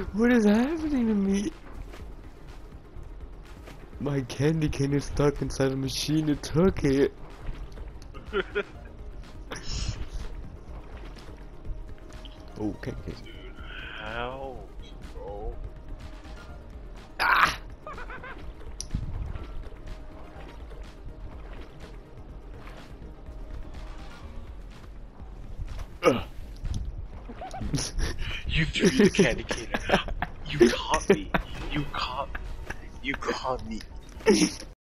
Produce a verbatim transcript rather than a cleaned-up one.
What is happening to me? My candy cane is stuck inside a machine. It took it. Oh, candy cane. Dude, how, bro? Ah! You threw the candy cane. You caught me. You caught me. You caught me.